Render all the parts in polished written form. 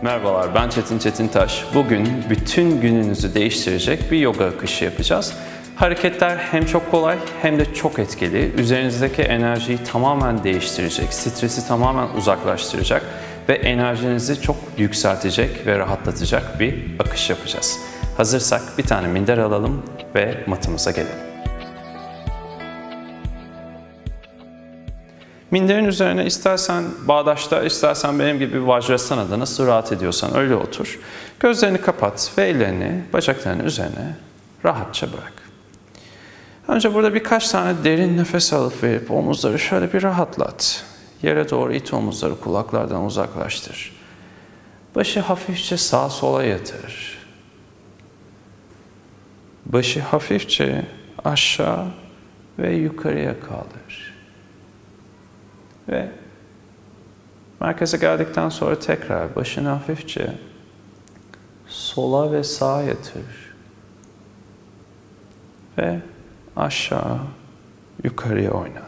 Merhabalar, ben Çetin Çetintaş. Bugün bütün gününüzü değiştirecek bir yoga akışı yapacağız. Hareketler hem çok kolay hem de çok etkili. Üzerinizdeki enerjiyi tamamen değiştirecek, stresi tamamen uzaklaştıracak ve enerjinizi çok yükseltecek ve rahatlatacak bir akış yapacağız. Hazırsak bir tane minder alalım ve matımıza gelelim. Minderin üzerine istersen bağdaşta, istersen benim gibi Vajrasana'da nasıl rahat ediyorsan öyle otur. Gözlerini kapat ve ellerini bacaklarının üzerine rahatça bırak. Önce burada birkaç tane derin nefes alıp verip omuzları şöyle bir rahatlat. Yere doğru it omuzları, kulaklardan uzaklaştır. Başı hafifçe sağa sola yatır. Başı hafifçe aşağı ve yukarıya kaldır. Ve merkeze geldikten sonra tekrar başını hafifçe sola ve sağa yatır. Ve aşağı, yukarıya oynat.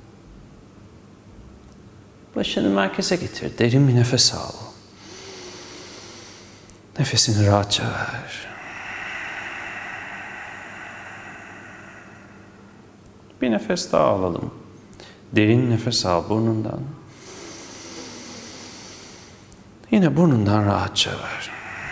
Başını merkeze getir. Derin bir nefes al. Nefesini rahatça ver. Bir nefes daha alalım. Derin nefes al burnundan. Yine burnundan rahatça ver.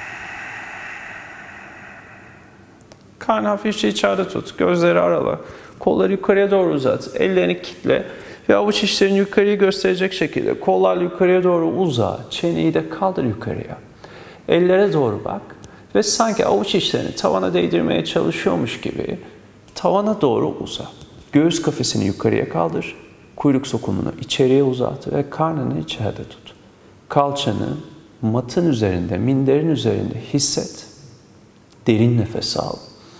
Karnı hafifçe içeride tut. Gözleri arala. Kolları yukarıya doğru uzat. Ellerini kitle ve avuç içlerini yukarıya gösterecek şekilde kollarla yukarıya doğru uza. Çeneyi de kaldır yukarıya. Ellere doğru bak ve sanki avuç içlerini tavana değdirmeye çalışıyormuş gibi tavana doğru uza. Göğüs kafesini yukarıya kaldır. Kuyruk sokumunu içeriye uzat ve karnını içeride tut. Kalçanı matın üzerinde, minderin üzerinde hisset. Derin nefes al.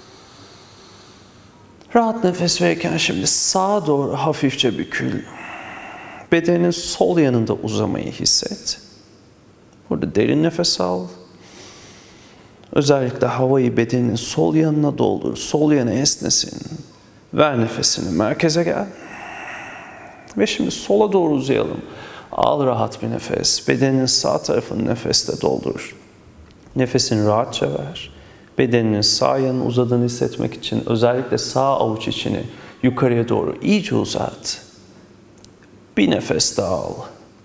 Rahat nefes verirken şimdi sağa doğru hafifçe bükül. Bedenin sol yanında uzamayı hisset. Burada derin nefes al. Özellikle havayı bedenin sol yanına doldur. Sol yanı esnesin. Ver nefesini, merkeze gel. Ve şimdi sola doğru uzayalım. Al rahat bir nefes. Bedenin sağ tarafını nefesle doldur. Nefesini rahatça ver. Bedeninin sağ yanını uzadığını hissetmek için özellikle sağ avuç içini yukarıya doğru iyice uzat. Bir nefes daha al.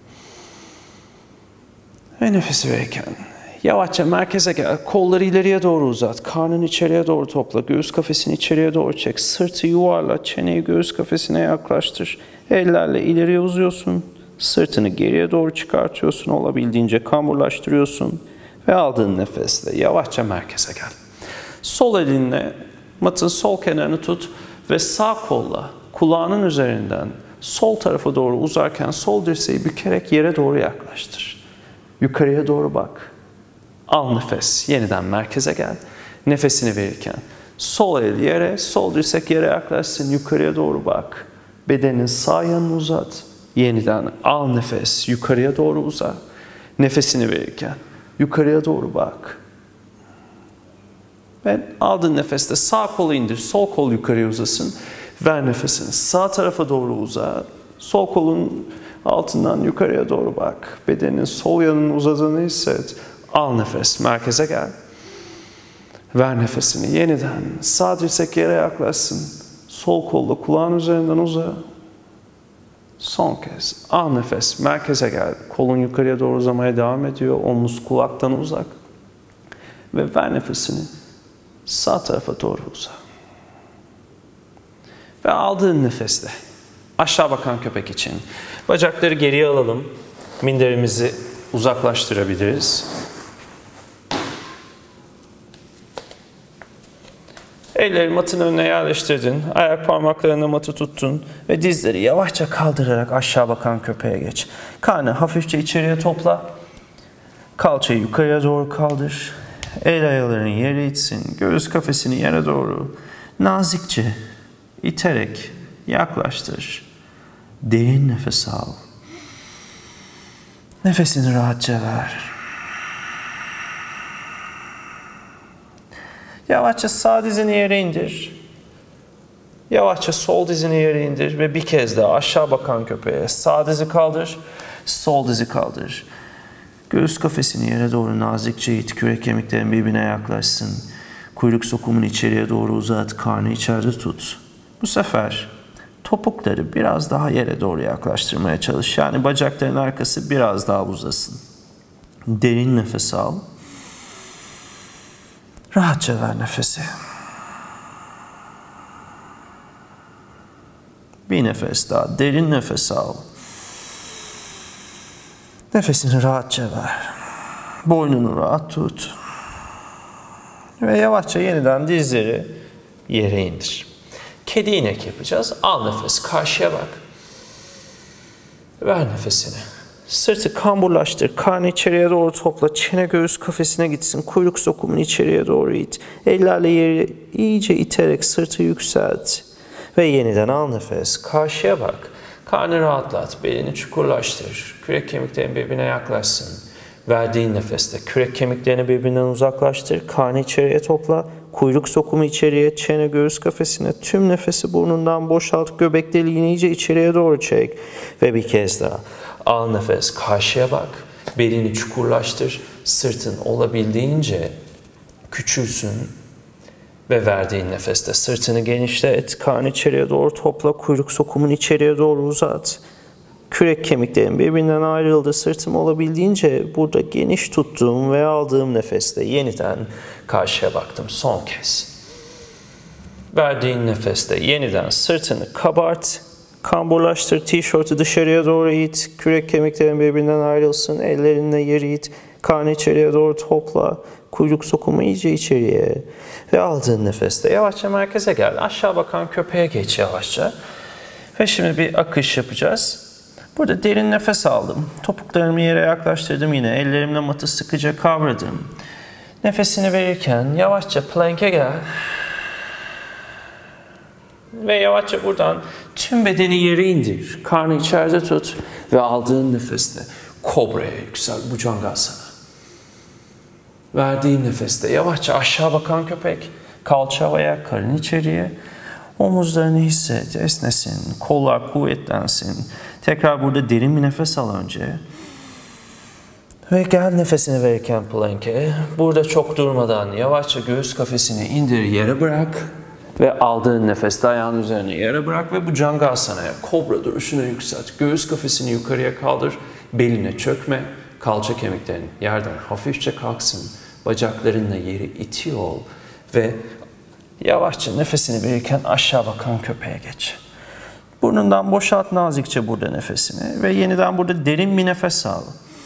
Ve nefesi verirken yavaşça merkeze gel. Kolları ileriye doğru uzat. Karnını içeriye doğru topla. Göğüs kafesini içeriye doğru çek. Sırtı yuvarla. Çeneyi göğüs kafesine yaklaştır. Ellerle ileriye uzuyorsun. Sırtını geriye doğru çıkartıyorsun. Olabildiğince kamburlaştırıyorsun. Ve aldığın nefesle yavaşça merkeze gel. Sol elinle matın sol kenarını tut ve sağ kolla kulağının üzerinden sol tarafa doğru uzarken sol dirseği bükerek yere doğru yaklaştır. Yukarıya doğru bak. Al nefes. Yeniden merkeze gel. Nefesini verirken sol el yere, sol dirsek yere yaklaşsın. Yukarıya doğru bak. Bedenin sağ yanını uzat. Yeniden al nefes. Yukarıya doğru uza. Nefesini verirken yukarıya doğru bak. Ve aldığın nefeste sağ kolu indir. Sol kol yukarıya uzasın. Ver nefesini. Sağ tarafa doğru uza. Sol kolun altından yukarıya doğru bak. Bedenin sol yanının uzadığını hisset. Al nefes. Merkeze gel. Ver nefesini. Yeniden sağ dirsek yere yaklaşsın. Sol kolla kulağın üzerinden uza. Son kez. Al nefes. Merkeze gel. Kolun yukarıya doğru uzamaya devam ediyor. Omuz kulaktan uzak. Ve ver nefesini. Sağ tarafa doğru uza. Ve aldığın nefesle aşağı bakan köpek için bacakları geriye alalım. Minderimizi uzaklaştırabiliriz. Elleri matın önüne yerleştirdin. Ayak parmaklarına matı tuttun. Ve dizleri yavaşça kaldırarak aşağı bakan köpeğe geç. Karnı hafifçe içeriye topla. Kalçayı yukarıya doğru kaldır. El ayaklarını yere itsin. Göğüs kafesini yere doğru nazikçe iterek yaklaştır. Derin nefes al. Nefesini rahatça ver. Yavaşça sağ dizini yere indir. Yavaşça sol dizini yere indir ve bir kez daha aşağı bakan köpeğe sağ dizi kaldır, sol dizi kaldır. Göğüs kafesini yere doğru nazikçe it, kürek kemiklerin birbirine yaklaşsın. Kuyruk sokumunu içeriye doğru uzat, karnı içeride tut. Bu sefer topukları biraz daha yere doğru yaklaştırmaya çalış. Yani bacakların arkası biraz daha uzasın. Derin nefes al. Rahatça ver nefesi. Bir nefes daha, derin nefes al. Nefesini rahatça ver. Boynunu rahat tut. Ve yavaşça yeniden dizleri yere indir. Kedi inek yapacağız. Al nefes, karşıya bak. Ver nefesini. Sırtı kamburlaştır. Karnı içeriye doğru topla. Çene göğüs kafesine gitsin. Kuyruk sokumunu içeriye doğru it. Ellerle yeri iyice iterek sırtı yükselt. Ve yeniden al nefes. Karşıya bak. Karnı rahatlat. Belini çukurlaştır. Kürek kemiklerin birbirine yaklaşsın. Verdiğin nefeste kürek kemiklerini birbirinden uzaklaştır. Karnı içeriye topla. Kuyruk sokumu içeriye, çene göğüs kafesine. Tüm nefesi burnundan boşalt. Göbek deliğini iyice içeriye doğru çek. Ve bir kez daha. Al nefes. Karşıya bak. Belini çukurlaştır. Sırtın olabildiğince küçülsün. Ve verdiğin nefeste sırtını genişlet. Karnı içeriye doğru topla. Kuyruk sokumunu içeriye doğru uzat. Kürek kemiklerim birbirinden ayrıldı. Sırtım olabildiğince burada geniş tuttuğum ve aldığım nefeste yeniden karşıya baktım. Son kez. Verdiğin nefeste yeniden sırtını kabart. Kamburlaştır. Tişörtü dışarıya doğru it. Kürek kemiklerin birbirinden ayrılsın. Ellerinle yeri it. Karnı içeriye doğru topla. Kuyruk sokumu iyice içeriye. Ve aldığın nefeste yavaşça merkeze gel. Aşağı bakan köpeğe geç yavaşça. Ve şimdi bir akış yapacağız. Burada derin nefes aldım. Topuklarımı yere yaklaştırdım yine. Ellerimle matı sıkıca kavradım. Nefesini verirken yavaşça plank'e gel. Ve yavaşça buradan tüm bedeni yere indir. Karnı içeride tut. Ve aldığın nefeste kobra'ya yüksel. Bhujangasana. Verdiğin nefeste yavaşça aşağı bakan köpek. Kalça havaya, karın içeriye. Omuzlarını hisset, esnesin. Kollar kuvvetlensin. Tekrar burada derin bir nefes al önce. Ve gel nefesini verirken plank'e. Burada çok durmadan yavaşça göğüs kafesini indir, yere bırak. Ve aldığın nefeste ayağın üzerine yere bırak ve Bhujangasana'ya, kobra duruşuna yükselt. Göğüs kafesini yukarıya kaldır, beline çökme. Kalça kemiklerin yerden hafifçe kalksın. Bacaklarınla yeri itiyor ol. Ve yavaşça nefesini verirken aşağı bakan köpeğe geç. Burnundan boşalt nazikçe burada nefesini ve yeniden burada derin bir nefes al.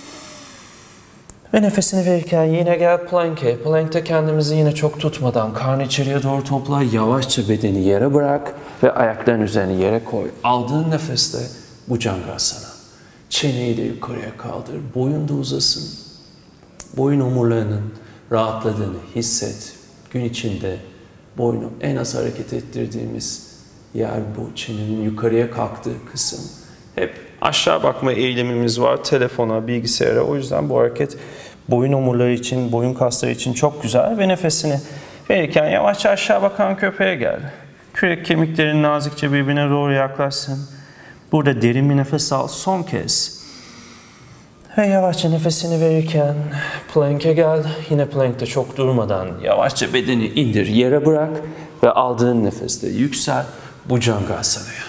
Ve nefesini verirken yine gel plank'e. Plank'te kendimizi yine çok tutmadan karnı içeriye doğru topla. Yavaşça bedeni yere bırak ve ayakların üzerine yere koy. Aldığın nefeste Bhujangasana. Çeneyi de yukarıya kaldır. Boyun da uzasın. Boyun omurlarının rahatladığını hisset. Gün içinde boynu en az hareket ettirdiğimiz yer bu. Çenenin yukarıya kalktığı kısım. Hep aşağı bakma eğilimimiz var telefona, bilgisayara. O yüzden bu hareket boyun omurları için, boyun kasları için çok güzel. Ve nefesini verirken yavaşça aşağı bakan köpeğe gel. Kürek kemiklerin nazikçe birbirine doğru yaklaşsın. Burada derin bir nefes al. Son kez. Ve yavaşça nefesini verirken plank'e gel. Yine plank'te çok durmadan yavaşça bedeni indir, yere bırak ve aldığın nefeste yüksel Bhujangasana'ya.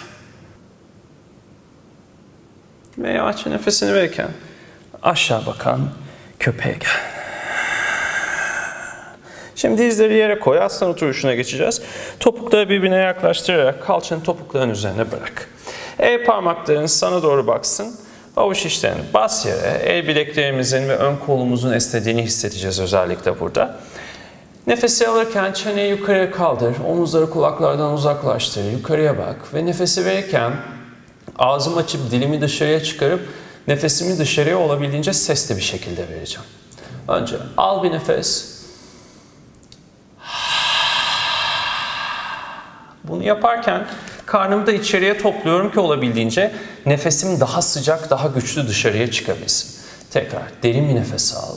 Ve yavaşça nefesini verirken aşağı bakan köpeğe gel. Şimdi dizleri yere koy. Aslan oturuşuna geçeceğiz. Topukları birbirine yaklaştırarak kalçanı topukların üzerine bırak. El parmakların sana doğru baksın. Avuç içlerini bas yere. El bileklerimizin ve ön kolumuzun esnediğini hissedeceğiz özellikle burada. Nefesi alırken çeneyi yukarıya kaldır. Omuzları kulaklardan uzaklaştır. Yukarıya bak. Ve nefesi verirken ağzımı açıp dilimi dışarıya çıkarıp nefesimi dışarıya olabildiğince sesli bir şekilde vereceğim. Önce al bir nefes. Bunu yaparken karnımı da içeriye topluyorum ki olabildiğince nefesim daha sıcak, daha güçlü dışarıya çıkabilsin. Tekrar derin bir nefes al.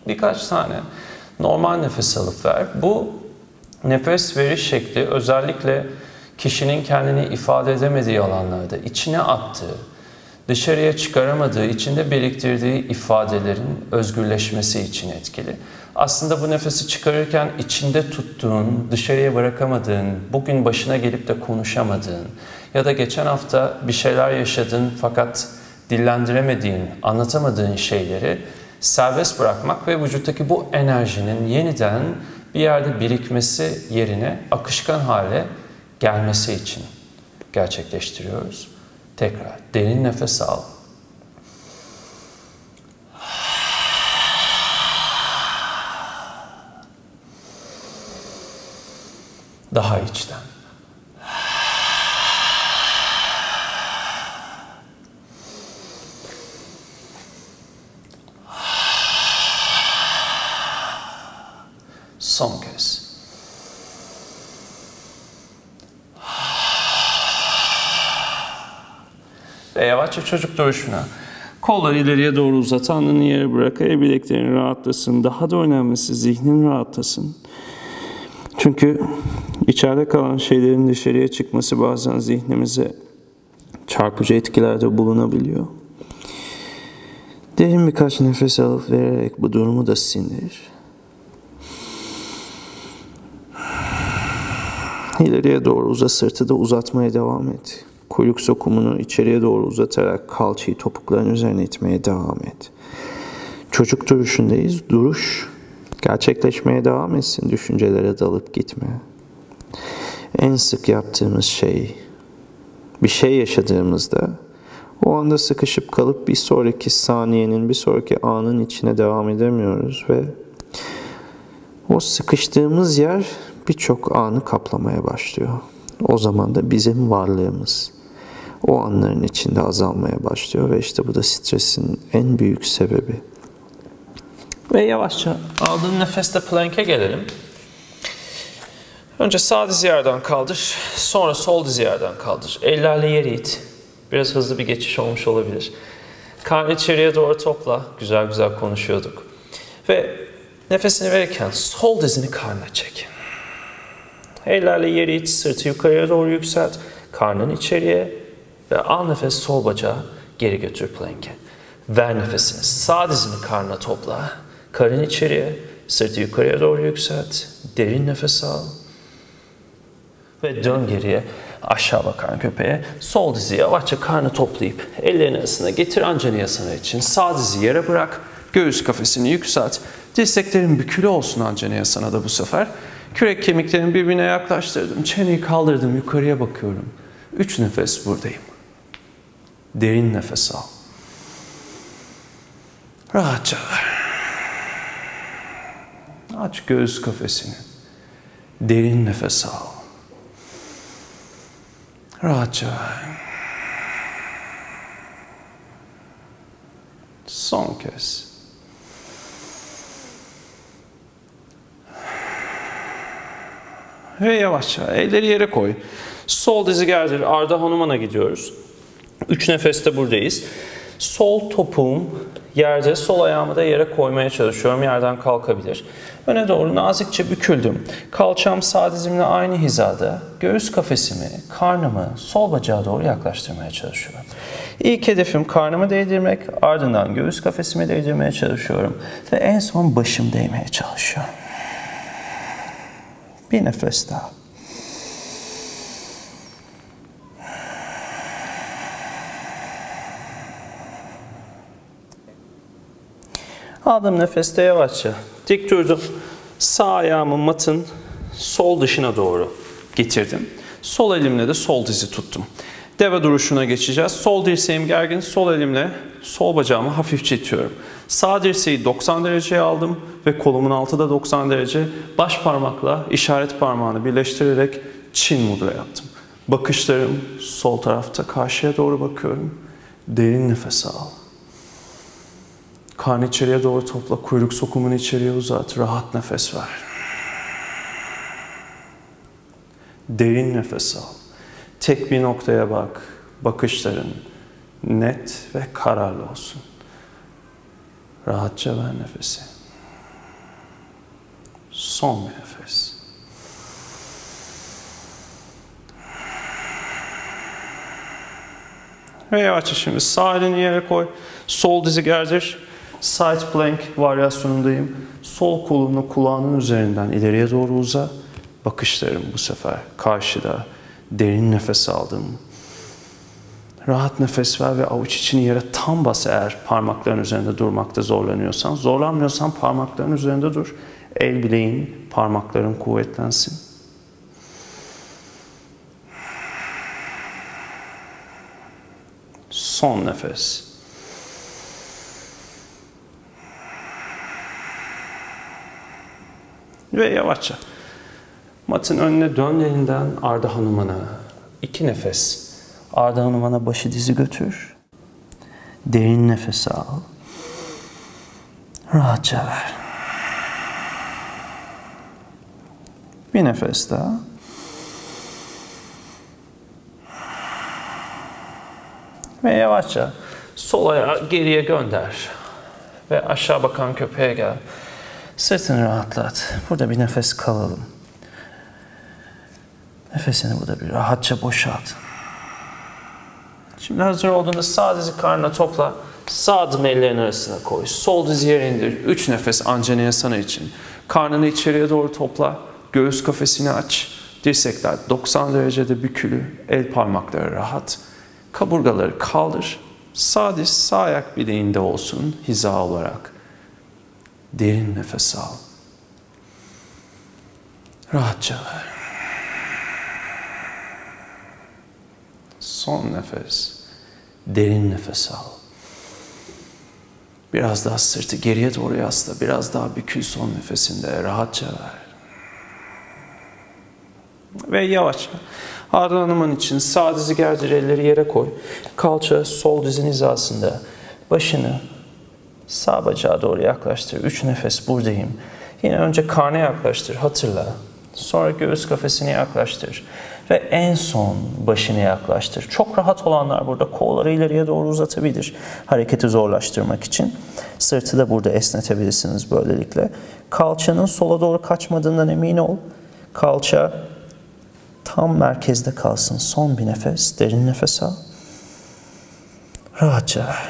birkaç tane normal nefes alıp ver. Bu nefes veriş şekli özellikle kişinin kendini ifade edemediği alanlarda içine attığı, dışarıya çıkaramadığı, içinde biriktirdiği ifadelerin özgürleşmesi için etkili. Aslında bu nefesi çıkarırken içinde tuttuğun, dışarıya bırakamadığın, bugün başına gelip de konuşamadığın ya da geçen hafta bir şeyler yaşadın fakat dillendiremediğin, anlatamadığın şeyleri serbest bırakmak ve vücuttaki bu enerjinin yeniden bir yerde birikmesi yerine akışkan hale gelmesi için gerçekleştiriyoruz. Tekrar derin nefes al. Daha içten. Son kez. Ve yavaşça çocuk duruşuna. Kolları ileriye doğru uzat, alnını yere bırak, el bileklerin rahatlasın. Daha da önemlisi zihnin rahatlasın. Çünkü içeride kalan şeylerin dışarıya çıkması bazen zihnimize çarpıcı etkilerde bulunabiliyor. Derin birkaç nefes alıp vererek bu durumu da sindir. İleriye doğru uza, sırtı da uzatmaya devam et. Kuyruk sokumunu içeriye doğru uzatarak kalçayı topukların üzerine itmeye devam et. Çocuk duruşundayız. Duruş gerçekleşmeye devam etsin. Düşüncelere dalıp gitme. En sık yaptığımız şey, bir şey yaşadığımızda o anda sıkışıp kalıp bir sonraki saniyenin, bir sonraki anın içine devam edemiyoruz ve o sıkıştığımız yer birçok anı kaplamaya başlıyor. O zaman da bizim varlığımız o anların içinde azalmaya başlıyor ve işte bu da stresin en büyük sebebi. Ve yavaşça aldığın nefeste plank'e gelelim. Önce sağ dizi yerden kaldır, sonra sol dizi yerden kaldır. Ellerle yere it. Biraz hızlı bir geçiş olmuş olabilir. Karnı içeriye doğru topla. Güzel güzel konuşuyorduk. Ve nefesini verirken sol dizini karnına çek. Ellerle yere it, sırtı yukarıya doğru yükselt. Karnını içeriye ve al nefes, sol bacağı geri götür plank'e. Ver nefesini. Sağ dizini karnına topla. Karın içeriye, sırtı yukarıya doğru yükselt. Derin nefes al. Ve dön geriye, aşağı bakan köpeğe. Sol dizi yavaşça karnı toplayıp ellerini arasına getir, Anjaneyasana için. Sağ dizi yere bırak, göğüs kafesini yükselt. Dirseklerin bükülü olsun Anjaneyasana'da bu sefer. Kürek kemiklerini birbirine yaklaştırdım. Çeneyi kaldırdım, yukarıya bakıyorum. 3 nefes buradayım. Derin nefes al. Rahatça ver. Aç göğüs kafesini. Derin nefes al. Rahatça ver. Son kez. Ve yavaşça elleri yere koy. Sol dizi gerdir. Ardha Hanuman'a gidiyoruz. 3 nefeste buradayız. Sol topuğum yerde, sol ayağımı da yere koymaya çalışıyorum. Yerden kalkabilir. Öne doğru nazikçe büküldüm. Kalçam sağ dizimle aynı hizada. Göğüs kafesimi, karnımı sol bacağa doğru yaklaştırmaya çalışıyorum. İlk hedefim karnımı değdirmek. Ardından göğüs kafesimi değdirmeye çalışıyorum. Ve en son başım değmeye çalışıyorum. Bir nefes daha. Aldığım nefeste yavaşça dik durdum. Sağ ayağımı matın sol dışına doğru getirdim. Sol elimle de sol dizi tuttum. Deve duruşuna geçeceğiz. Sol dirseğim gergin, sol elimle sol bacağımı hafifçe itiyorum. Sağ dirseği 90 dereceye aldım ve kolumun altı da 90 derece. Baş parmakla işaret parmağını birleştirerek Çin mudra yaptım. Bakışlarım sol tarafta, karşıya doğru bakıyorum. Derin nefes al. Karnı içeriye doğru topla, kuyruk sokumunu içeriye uzat, rahat nefes ver. Derin nefes al. Tek bir noktaya bak, bakışların net ve kararlı olsun. Rahatça ver nefesi. Son bir nefes. Ve yavaşça şimdi sağ elini yere koy. Sol dizi gerdir. Side plank varyasyonundayım. Sol kolunu kulağının üzerinden ileriye doğru uza. Bakışlarım bu sefer karşıda. Derin nefes aldım. Rahat nefes ver ve avuç içini yere tam bas eğer parmakların üzerinde durmakta zorlanıyorsan. Zorlanmıyorsan parmakların üzerinde dur. El bileğin, parmakların kuvvetlensin. Son nefes. Ve yavaşça matın önüne dön, elinden Arda Hanuman'a. 2 nefes. Arda Hanuman'a başı dizi götür. Derin nefes al. Rahatça ver. Bir nefes daha. Ve yavaşça sol ayağı geriye gönder. Ve aşağı bakan köpeğe gel. Sırtını rahatlat. Burada bir nefes kalalım. Nefesini burada bir rahatça boşalt. Şimdi hazır olduğunda sağ dizi karnına topla. Sağ adım ellerin arasına koy. Sol dizi yere indir. 3 nefes Anjaneyasana için. Karnını içeriye doğru topla. Göğüs kafesini aç. Dirsekler 90 derecede bükülü. El parmakları rahat. Kaburgaları kaldır. Sağ diz sağ ayak bileğinde olsun hiza olarak. Derin nefes al. Rahatça ver. Son nefes. Derin nefes al. Biraz daha sırtı geriye doğru yasla. Biraz daha bükül son nefesinde. Rahatça ver. Ve yavaşça Arda Hanuman için sağ dizi gerdir, elleri yere koy. Kalça sol dizin hizasında. Başını sağ bacağa doğru yaklaştır. 3 nefes buradayım. Yine önce karna yaklaştır, hatırla. Sonra göğüs kafesine yaklaştır. Ve en son başını yaklaştır. Çok rahat olanlar burada kolları ileriye doğru uzatabilir. Hareketi zorlaştırmak için. Sırtı da burada esnetebilirsiniz böylelikle. Kalçanın sola doğru kaçmadığından emin ol. Kalça tam merkezde kalsın. Son bir nefes. Derin nefes al. Rahatça ver.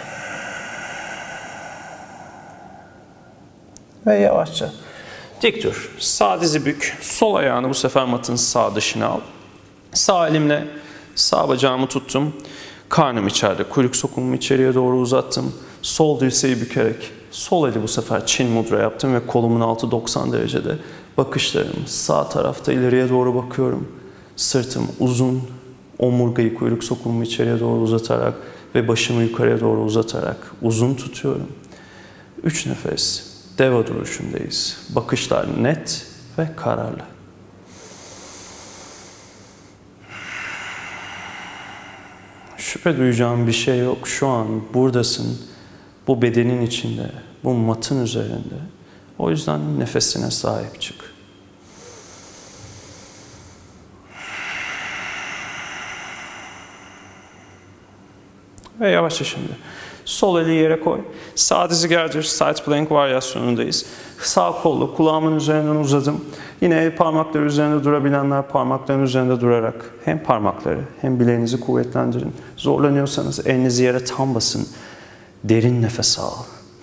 Ve yavaşça dik dur. Sağ dizi bük. Sol ayağını bu sefer matın sağ dışına al. Sağ elimle sağ bacağımı tuttum. Karnım içeride. Kuyruk sokumumu içeriye doğru uzattım. Sol dirseği bükerek sol eli bu sefer Çin mudra yaptım ve kolumun altı 90 derecede. Bakışlarım sağ tarafta ileriye doğru bakıyorum. Sırtım uzun. Omurgayı kuyruk sokumumu içeriye doğru uzatarak ve başımı yukarıya doğru uzatarak uzun tutuyorum. 3 nefes. Deva duruşundayız. Bakışlar net ve kararlı. Şüphe duyacağım bir şey yok. Şu an buradasın. Bu bedenin içinde. Bu matın üzerinde. O yüzden nefesine sahip çık. Ve yavaşça şimdi. Sol eli yere koy. Sağ dizi gerdir. Side plank varyasyonundayız. Sağ kollu kulağımın üzerinden uzadım. Yine el parmakları üzerinde durabilenler parmakların üzerinde durarak hem parmakları hem bileğinizi kuvvetlendirin. Zorlanıyorsanız elinizi yere tam basın. Derin nefes al.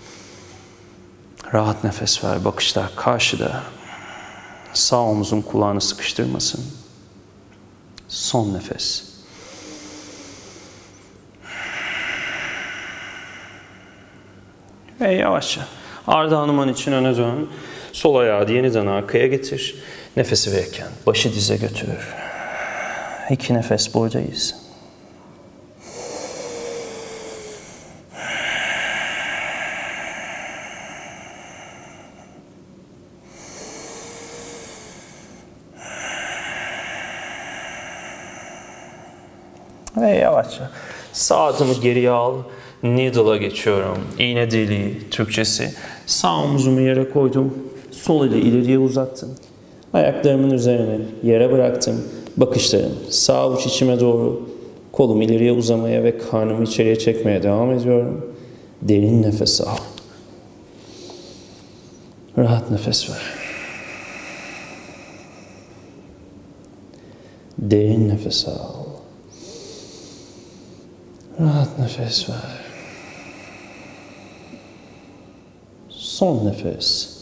Rahat nefes ver. Bakışlar karşıda. Sağ omuzun kulağını sıkıştırmasın. Son nefes. Ve yavaşça Arda Hanuman için öne dön. Sol ayağı yeniden arkaya getir. Nefesi verirken başı dize götür. 2 nefes buradayız. Ve yavaşça sağ adımı geriye al. Needle'a geçiyorum. İğne deliği Türkçesi. Sağ omuzumu yere koydum. Sol eli ileriye uzattım. Ayaklarımın üzerine yere bıraktım. Bakışlarım sağ avuç içime doğru. Kolum ileriye uzamaya ve karnımı içeriye çekmeye devam ediyorum. Derin nefes al. Rahat nefes ver. Derin nefes al. Rahat nefes ver. Son nefes.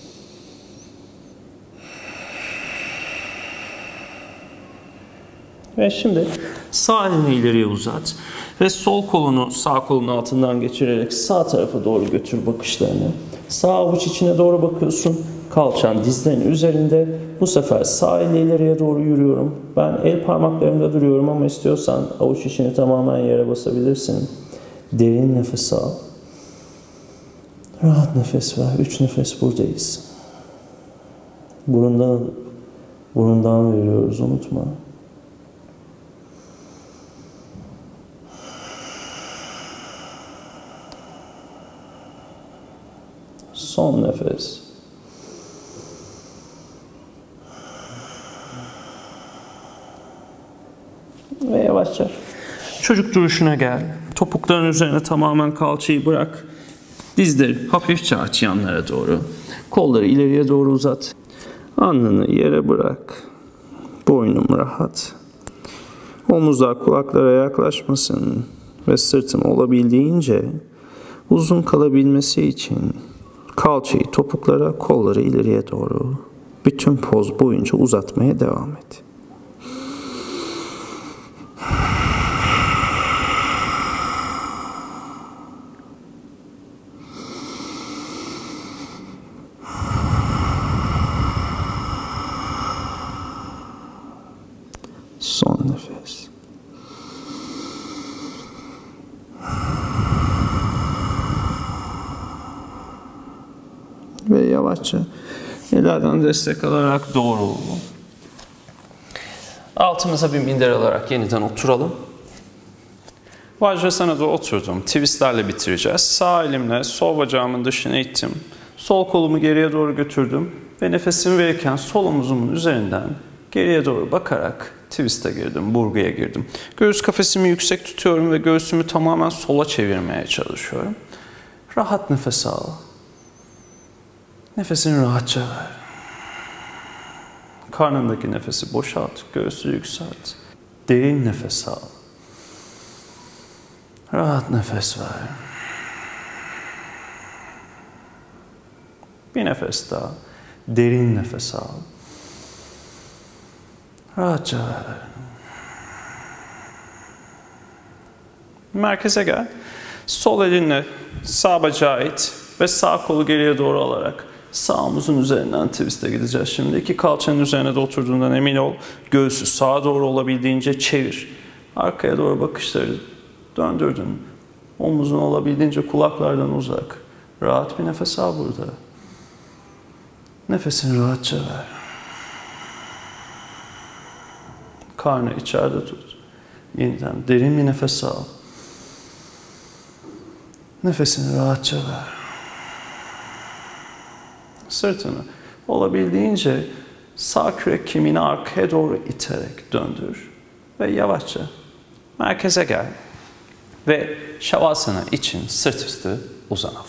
Ve şimdi sağ elini ileriye uzat ve sol kolunu sağ kolun altından geçirerek sağ tarafa doğru götür bakışlarını. Sağ avuç içine doğru bakıyorsun. Kalçan dizlerin üzerinde. Bu sefer sağ elle ileriye doğru yürüyorum. Ben el parmaklarımda duruyorum ama istiyorsan avuç içini tamamen yere basabilirsin. Derin nefes al. Rahat nefes ver. 3 nefes buradayız. Burundan alıp burundan veriyoruz, unutma. Son nefes. Ve yavaşça çocuk duruşuna gel. Topukların üzerine tamamen kalçayı bırak. Dizleri hafifçe aç yanlara doğru. Kolları ileriye doğru uzat. Alnını yere bırak. Boynum rahat. Omuzlar kulaklara yaklaşmasın ve sırtım olabildiğince uzun kalabilmesi için kalçayı topuklara, kolları ileriye doğru bütün poz boyunca uzatmaya devam et. Son nefes. Ve yavaşça ellerden destek alarak doğru. Altımıza bir minder alarak yeniden oturalım. Vajrasana'da oturdum. Twistlerle bitireceğiz. Sağ elimle sol bacağımın dışına ittim. Sol kolumu geriye doğru götürdüm. Ve nefesimi verirken sol omuzumun üzerinden geriye doğru bakarak twist'e girdim, burguya girdim. Göğüs kafesimi yüksek tutuyorum ve göğsümü tamamen sola çevirmeye çalışıyorum. Rahat nefes al. Nefesini rahatça ver. Karnındaki nefesi boşalt, göğsü yükselt. Derin nefes al. Rahat nefes ver. Bir nefes daha. Derin nefes al. Rahatça ver. Merkeze gel. Sol elinle sağ bacağı it ve sağ kolu geriye doğru alarak sağ omuzun üzerinden twist'e gideceğiz. Şimdi iki kalçanın üzerine de oturduğundan emin ol. Göğsü sağa doğru olabildiğince çevir. Arkaya doğru bakışları döndürdün. Omuzun olabildiğince kulaklardan uzak. Rahat bir nefes al burada. Nefesini rahatça ver. Karnı içeride tut. Yeniden derin bir nefes al. Nefesini rahatça ver. Sırtını olabildiğince sağ kürek kemiğini arkaya doğru iterek döndür. Ve yavaşça merkeze gel. Ve Shavasana için sırt üstü uzanalım.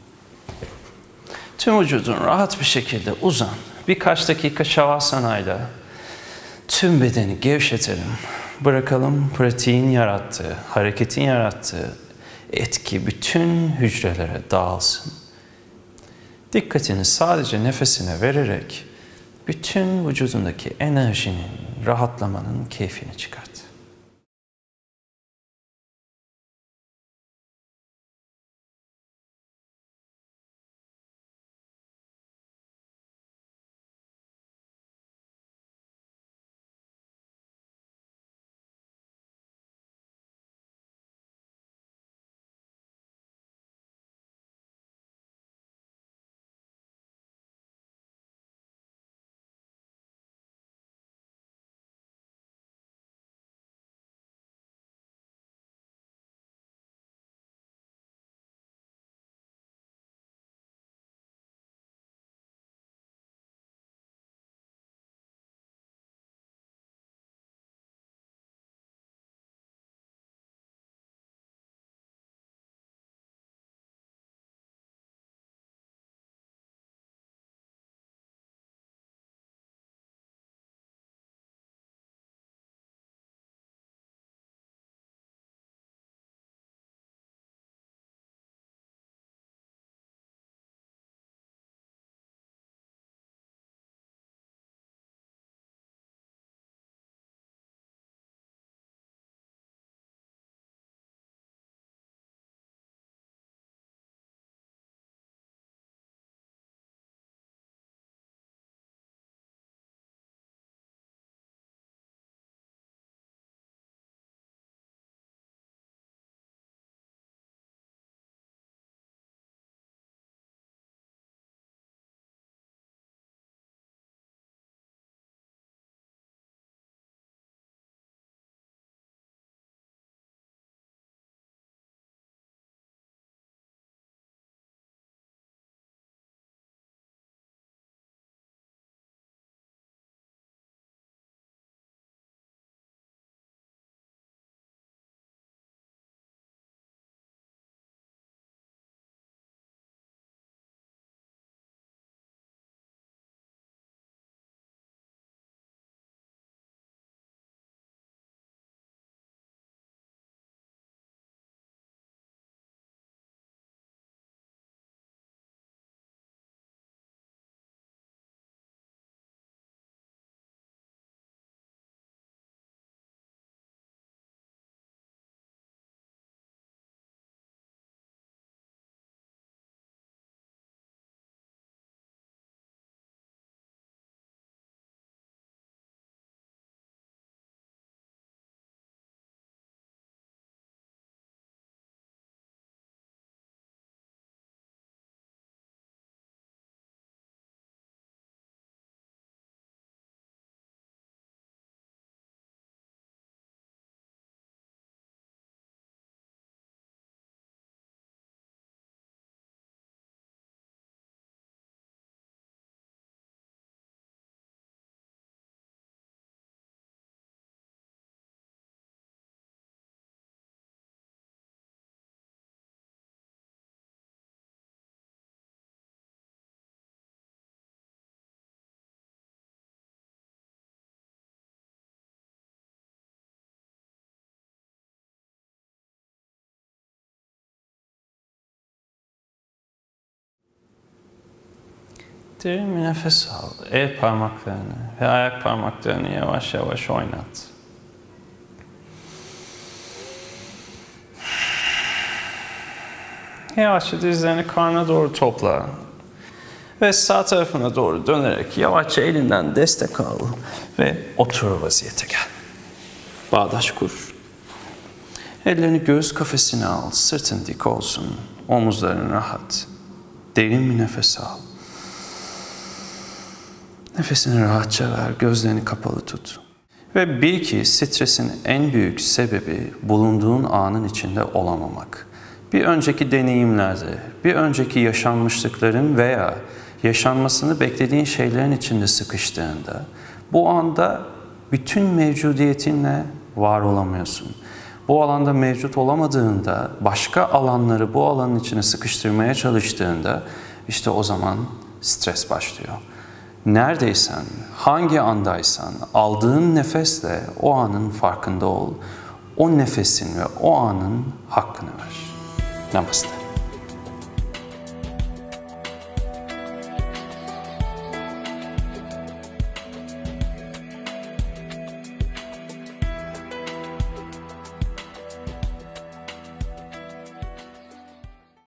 Tüm vücudun rahat bir şekilde uzan. Birkaç dakika Shavasana ile tüm bedeni gevşetelim. Bırakalım pratiğin yarattığı, hareketin yarattığı etki bütün hücrelere dağılsın. Dikkatini sadece nefesine vererek bütün vücudundaki enerjinin, rahatlamanın keyfini çıkart. Derin bir nefes al. El parmaklarını ve ayak parmaklarını yavaş yavaş oynat. Yavaşça dizlerini karnına doğru topla. Ve sağ tarafına doğru dönerek yavaşça elinden destek al ve otur vaziyete gel. Bağdaş kur. Ellerini göğüs kafesine al, sırtın dik olsun, omuzların rahat. Derin bir nefes al. Nefesini rahatça ver, gözlerini kapalı tut. Ve bil ki stresin en büyük sebebi bulunduğun anın içinde olamamak. Bir önceki deneyimlerde, bir önceki yaşanmışlıkların veya yaşanmasını beklediğin şeylerin içinde sıkıştığında, bu anda bütün mevcudiyetinle var olamıyorsun. Bu alanda mevcut olamadığında, başka alanları bu alanın içine sıkıştırmaya çalıştığında, işte o zaman stres başlıyor. Neredeysen, hangi andaysan, aldığın nefesle o anın farkında ol. O nefesin ve o anın hakkını ver. Namaste.